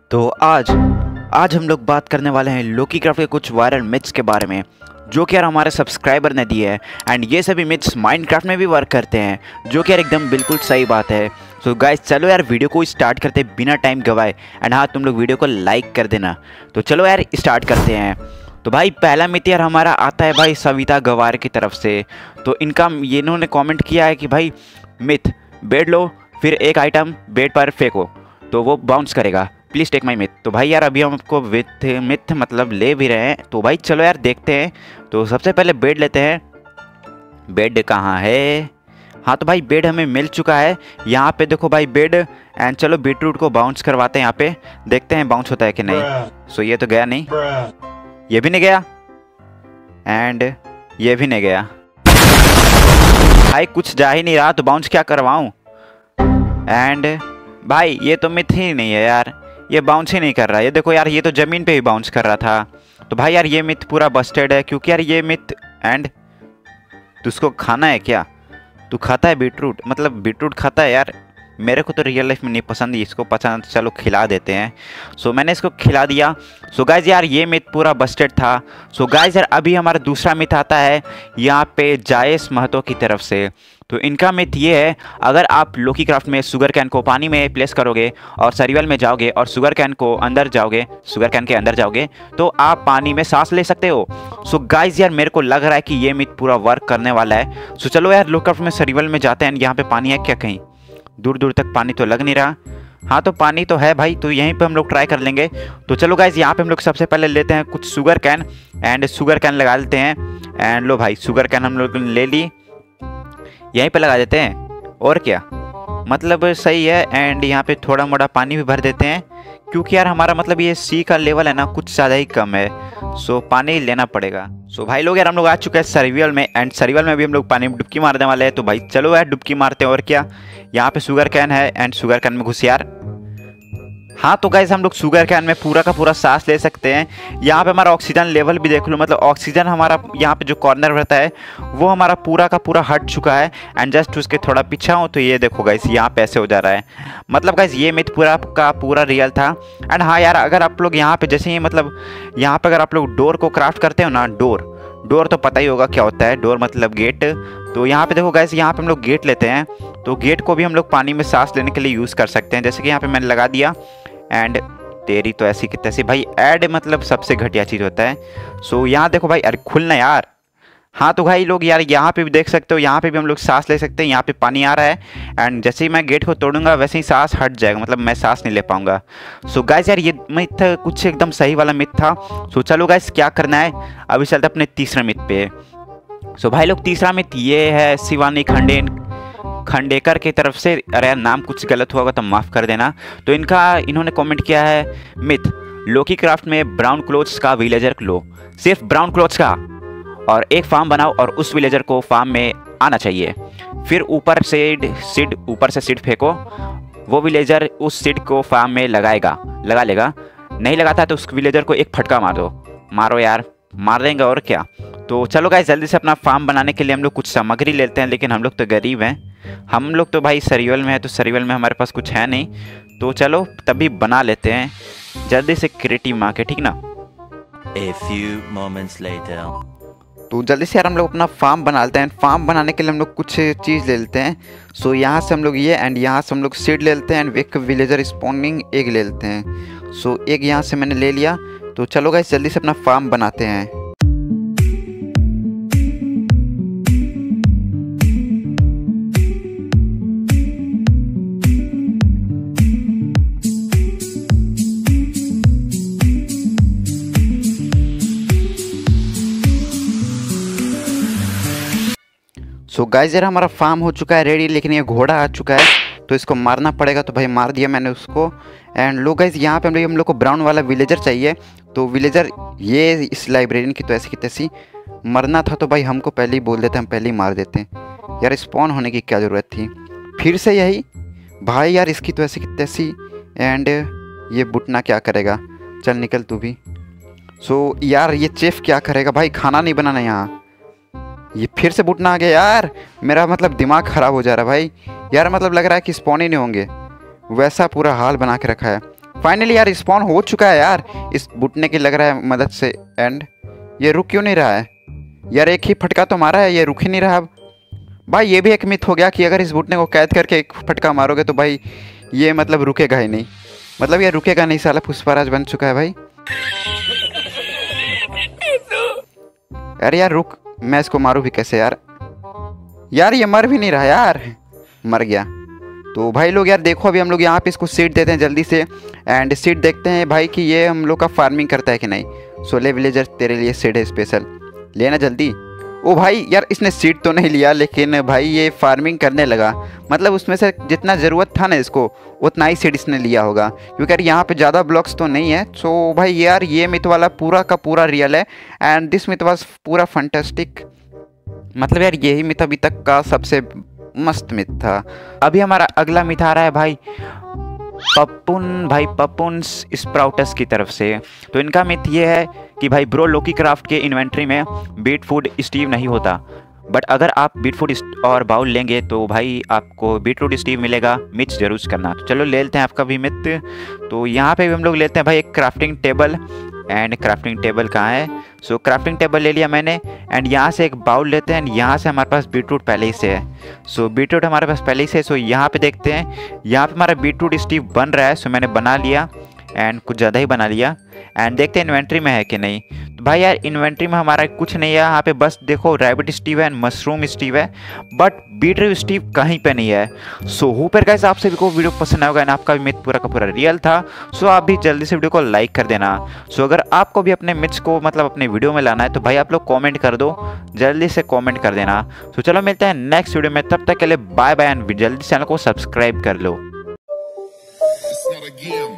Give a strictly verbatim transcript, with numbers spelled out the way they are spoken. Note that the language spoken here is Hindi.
तो आज आज हम लोग बात करने वाले हैं लोकी क्राफ्ट के कुछ वायरल मिथ्स के बारे में जो कि यार हमारे सब्सक्राइबर ने दिए है। एंड ये सभी मिथ्स माइनक्राफ्ट में भी वर्क करते हैं, जो कि यार एकदम बिल्कुल सही बात है। सो गाइस चलो यार वीडियो को स्टार्ट करते हैं बिना टाइम गवाए। एंड हाँ, तुम लोग वीडियो को लाइक कर देना। तो चलो यार स्टार्ट करते हैं। तो भाई पहला मिथ यार हमारा आता है भाई सविता गवार की तरफ से। तो इनका ये इन्होंने कॉमेंट किया है कि भाई मिथ, बेड लो फिर एक आइटम बेड पर फेंको तो वो बाउंस करेगा, प्लीज़ टेक माई मिथ। तो भाई यार अभी हम आपको विथ मिथ मतलब ले भी रहे हैं। तो भाई चलो यार देखते हैं। तो सबसे पहले बेड लेते हैं। बेड कहाँ है? हाँ तो भाई बेड हमें मिल चुका है। यहाँ पे देखो भाई बेड। एंड चलो बीटरूट को बाउंस करवाते हैं, यहाँ पे देखते हैं बाउंस होता है कि नहीं। सो ये तो गया नहीं, ये भी नहीं गया एंड ये भी नहीं गया। भाई कुछ जा ही नहीं रहा तो बाउंस क्या करवाऊँ। एंड भाई ये तो मिथ ही नहीं है यार, ये बाउंस ही नहीं कर रहा। ये देखो यार ये तो ज़मीन पे ही बाउंस कर रहा था। तो भाई यार ये मिथ पूरा बस्टेड है, क्योंकि यार ये मिथ। एंड तुझको खाना है क्या? तू खाता है बीटरूट? मतलब बीटरूट खाता है यार? मेरे को तो रियल लाइफ में नहीं पसंद, इसको पसंद, चलो खिला देते हैं। सो मैंने इसको खिला दिया। सो गाइज यार ये मिथ पूरा बस्टेड था। सो गाइज यार अभी हमारा दूसरा मिथ आता है यहाँ पे जायस महतो की तरफ से। तो इनका मिथ ये है, अगर आप लोकी क्राफ्ट में शुगर कैन को पानी में प्लेस करोगे और सर्वाइवल में जाओगे और शुगर कैन को अंदर जाओगे, शुगर कैन के अंदर जाओगे तो आप पानी में सांस ले सकते हो। सो गाइज यार मेरे को लग रहा है कि ये मिथ पूरा वर्क करने वाला है। सो चलो यार लोकी क्राफ्ट में सर्वाइवल में जाते हैं। यहाँ पे पानी है क्या? कहीं दूर दूर तक पानी तो लग नहीं रहा। हाँ तो पानी तो है भाई, तो यहीं पे हम लोग ट्राई कर लेंगे। तो चलो गाइज यहाँ पे हम लोग सबसे पहले लेते हैं कुछ sugar cane and sugar cane लगा लेते हैं। एंड लो भाई शुगर कैन हम लोग ले ली, यहीं पे लगा देते हैं और क्या, मतलब सही है। एंड यहाँ पे थोड़ा मोड़ा पानी भी भर देते हैं, क्योंकि यार हमारा मतलब ये सी का लेवल है ना कुछ ज़्यादा ही कम है। सो पानी लेना पड़ेगा। सो भाई लोग यार हम लोग आ चुके हैं सर्वाइवल में। एंड सर्वाइवल में भी हम लोग पानी में डुबकी मारने वाले हैं। तो भाई चलो यार डुबकी मारते हैं और क्या। यहाँ पे शुगर कैन है एंड शुगर कैन में घुस यार। हाँ तो गाइज हम लोग शुगर कैन में पूरा का पूरा सांस ले सकते हैं। यहाँ पे हमारा ऑक्सीजन लेवल भी देख लो, मतलब ऑक्सीजन हमारा यहाँ पे जो कॉर्नर रहता है वो हमारा पूरा का पूरा हट चुका है। एंड जस्ट उसके थोड़ा पीछे हो तो ये देखो गाइज यहाँ पे ऐसे हो जा रहा है। मतलब गाइज ये मिथ पूरा का पूरा रियल था। एंड हाँ यार अगर आप लोग यहाँ पे जैसे ही मतलब यहाँ पे अगर आप लोग डोर को क्राफ्ट करते हो ना, डोर डोर तो पता ही होगा क्या होता है, डोर मतलब गेट। तो यहाँ पे देखो गाइस यहाँ पे हम लोग गेट लेते हैं। तो गेट को भी हम लोग पानी में सांस लेने के लिए यूज़ कर सकते हैं, जैसे कि यहाँ पे मैंने लगा दिया। एंड तेरी तो ऐसी की तैसी भाई, ऐड मतलब सबसे घटिया चीज़ होता है। सो यहाँ देखो भाई, अरे खुलना यार। हाँ तो भाई लोग यार यहाँ पे भी देख सकते हो, यहाँ पे भी हम लोग सांस ले सकते हैं। यहाँ पे पानी आ रहा है एंड जैसे ही मैं गेट को तोड़ूंगा वैसे ही सांस हट जाएगा, मतलब मैं सांस नहीं ले पाऊंगा। सो गाइस यार ये मिथ कुछ एकदम सही वाला मिथ था। सो चलो गाइस क्या करना है, अभी चलते अपने तीसरे मिथ पे। सो भाई लोग तीसरा मिथ ये है शिवानी खंडेन खंडेकर की तरफ से। अरे यार नाम कुछ गलत हुआ तो माफ़ कर देना। तो इनका इन्होंने कमेंट किया है, मिथ लोकी क्राफ्ट में ब्राउन क्लोथ्स का विलेजर लो, सिर्फ ब्राउन क्लोथ्स का, और एक फार्म बनाओ और उस विलेजर को फार्म में आना चाहिए। फिर ऊपर सीड सीड ऊपर से सीड फेंको, वो विलेजर उस सीड को फार्म में लगाएगा लगा लेगा। नहीं लगाता तो उस विलेजर को एक फटका मार दो। मारो यार, मार देंगे और क्या। तो चलो गाइस जल्दी से अपना फार्म बनाने के लिए हम लोग कुछ सामग्री लेते हैं, लेकिन हम लोग तो गरीब हैं। हम लोग तो भाई सर्वाइवल में है, तो सर्वाइवल में हमारे पास कुछ है नहीं। तो चलो तभी बना लेते हैं जल्दी से क्रिएटिव माँ के, ठीक ना। A few moments later. तो जल्दी से यार हम लोग अपना फार्म बना लेते हैं। फार्म बनाने के लिए हम लोग कुछ चीज़ ले लेते हैं। सो यहाँ से हम लोग ये एंड यहाँ से हम लोग सीड ले लेते हैं एंड एक विलेजर स्पॉनिंग एग ले लेते हैं। सो एग यहाँ से मैंने ले लिया। तो चलो गाइस जल्दी से अपना फार्म बनाते हैं। सो so गाइस यार हमारा फार्म हो चुका है रेडी, लेकिन ये घोड़ा आ चुका है तो इसको मारना पड़ेगा। तो भाई मार दिया मैंने उसको। एंड लो गाइस यहाँ पे हम लोग हम लोग को ब्राउन वाला विलेजर चाहिए। तो विलेजर ये इस लाइब्रेरियन की तो ऐसी की तैसी मरना था, तो भाई हमको पहले ही बोल देते, हम पहले ही मार देते हैं यार। स्पॉन होने की क्या ज़रूरत थी, फिर से यही भाई यार, इसकी तो ऐसी की तैसी। एंड ये बुटना क्या करेगा, चल निकल तू भी। सो so, यार ये चेफ क्या करेगा भाई, खाना नहीं बनाना यहाँ। ये फिर से बुटना आ गया यार, मेरा मतलब दिमाग ख़राब हो जा रहा है भाई। यार मतलब लग रहा है कि स्पॉन ही नहीं होंगे, वैसा पूरा हाल बना के रखा है। फाइनली यार स्पॉन हो चुका है यार इस बुटने की लग रहा है मदद से। एंड ये रुक क्यों नहीं रहा है यार? एक ही फटका तो मारा है, ये रुक ही नहीं रहा। अब भाई ये भी एक मिथ हो गया कि अगर इस बुटने को कैद करके एक फटका मारोगे तो भाई ये मतलब रुकेगा ही नहीं, मतलब ये रुकेगा नहीं। साला पुष्पराज बन चुका है भाई। अरे यार रुक, मैं इसको मारूं भी कैसे यार? यार ये मर भी नहीं रहा यार, मर गया। तो भाई लोग यार देखो, अभी हम लोग यहाँ पे इसको सीड देते हैं जल्दी से। एंड सीड देखते हैं भाई कि ये हम लोग का फार्मिंग करता है कि नहीं। सोले विलेजर तेरे लिए सीड है स्पेशल, लेना जल्दी। ओ भाई यार इसने सीड तो नहीं लिया, लेकिन भाई ये फार्मिंग करने लगा। मतलब उसमें से जितना ज़रूरत था ना इसको, उतना ही सीड इसने लिया होगा, क्योंकि यार यहाँ पे ज़्यादा ब्लॉक्स तो नहीं है। सो भाई यार ये मिथ वाला पूरा का पूरा रियल है। एंड दिस मिथ वाज पूरा फंटास्टिक। मतलब यार यही मिथ अभी तक का सबसे मस्त मिथ था। अभी हमारा अगला मिथ आ रहा है भाई पप्पुन भाई पप्पुन स्प्राउटस की तरफ से। तो इनका मिथ ये है कि भाई ब्रो लोकी क्राफ्ट के इन्वेंट्री में बीट फूड स्टीव नहीं होता, बट अगर आप बीट फूड और बाउल लेंगे तो भाई आपको बीटरूट स्टीव मिलेगा। मिथ जरूर करना। तो चलो ले लेते हैं आपका भी मिथ। तो यहाँ पे भी हम लोग लेते हैं भाई एक crafting table. And crafting table कहाँ है? सो क्राफ्टिंग टेबल ले लिया मैंने। एंड यहाँ से एक बाउल लेते हैं। यहाँ से हमारे पास बीटरूट पहले ही से है। सो बीटरूट हमारे पास पहले ही से है। सो यहाँ पे देखते हैं, यहाँ पे हमारा बीटरूट स्टीव बन रहा है। सो मैंने बना लिया एंड कुछ ज़्यादा ही बना लिया। एंड देखते हैं इन्वेंट्री में है कि नहीं। तो भाई यार इन्वेंट्री में हमारा कुछ नहीं है। यहाँ पे बस देखो रैबिट स्टीव है एंड मशरूम स्टीव है, बट बीटरूट स्टीव कहीं पे नहीं है। सो होपर गाइस आप सभी को वीडियो पसंद आएगा एंड आपका भी मिथ पूरा का पूरा रियल था। सो आप भी जल्दी से वीडियो को लाइक कर देना। सो अगर आपको भी अपने मिथ्स को मतलब अपने वीडियो में लाना है तो भाई आप लोग कॉमेंट कर दो, जल्दी से कॉमेंट कर देना। सो चलो मिलते हैं नेक्स्ट वीडियो में, तब तक के लिए बाय बाय एंड जल्दी चैनल को सब्सक्राइब कर लो।